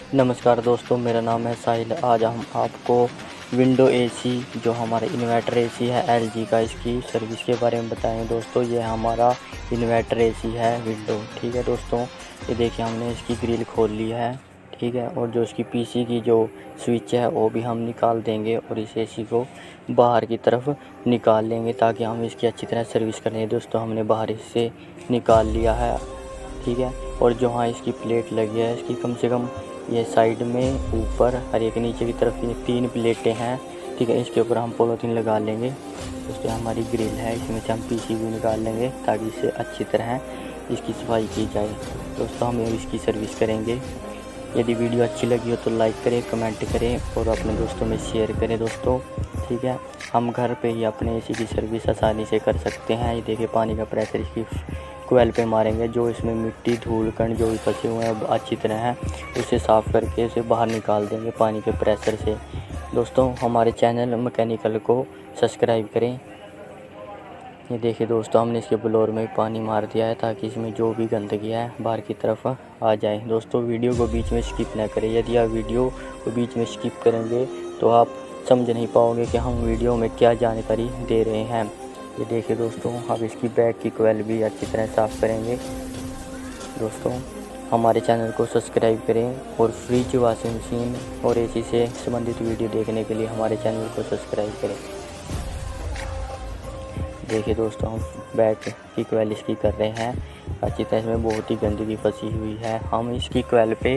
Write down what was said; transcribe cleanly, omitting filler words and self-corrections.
नमस्कार दोस्तों, मेरा नाम है साहिल। आज हम आपको विंडो एसी जो हमारा इन्वर्टर एसी है एलजी का, इसकी सर्विस के बारे में बताएंगे। दोस्तों ये हमारा इन्वर्टर एसी है विंडो, ठीक है दोस्तों। ये देखिए हमने इसकी ग्रिल खोल ली है, ठीक है। और जो इसकी पीसी की जो स्विच है वो भी हम निकाल देंगे और इस एसी को बाहर की तरफ निकाल लेंगे ताकि हम इसकी अच्छी तरह सर्विस कर लें। दोस्तों हमने बाहर इससे निकाल लिया है, ठीक है। और जो हाँ इसकी प्लेट लगी है, इसकी कम से कम ये साइड में, ऊपर और एक नीचे की तरफ ये 3 प्लेटें हैं, ठीक है। इसके ऊपर हम पॉलीथीन लगा लेंगे। दोस्तों हमारी ग्रिल है, इसमें से हम पीसी भी निकाल लेंगे ताकि इसे अच्छी तरह इसकी सफाई की जाए। दोस्तों हम इसकी सर्विस करेंगे। यदि वीडियो अच्छी लगी हो तो लाइक करें, कमेंट करें और अपने दोस्तों में शेयर करें दोस्तों, ठीक है। हम घर पे ही अपने एसी की सर्विस आसानी से कर सकते हैं। ये देखिए पानी का प्रेशर इसकी कोयल पे मारेंगे, जो इसमें मिट्टी धूल कण जो भी फंसे हुए हैं अच्छी तरह है उसे साफ़ करके उसे बाहर निकाल देंगे पानी के प्रेशर से। दोस्तों हमारे चैनल मैकेनिकल को सब्सक्राइब करें। ये देखिए दोस्तों हमने इसके ब्लोअर में पानी मार दिया है ताकि इसमें जो भी गंदगी है बाहर की तरफ आ जाए। दोस्तों वीडियो को बीच में स्किप ना करें। यदि आप वीडियो को बीच में स्किप करेंगे तो आप समझ नहीं पाओगे कि हम वीडियो में क्या जानकारी दे रहे हैं। ये देखिए दोस्तों अब इसकी बैक की कोयल भी अच्छी तरह साफ़ करेंगे। दोस्तों हमारे चैनल को सब्सक्राइब करें और फ्रिज, वॉशिंग मशीन और एसी से संबंधित वीडियो देखने के लिए हमारे चैनल को सब्सक्राइब करें। देखिए दोस्तों हम बैक की कोयल इसकी कर रहे हैं अच्छी तरह। इसमें बहुत ही गंदगी फंसी हुई है। हम इसकी कोयल पे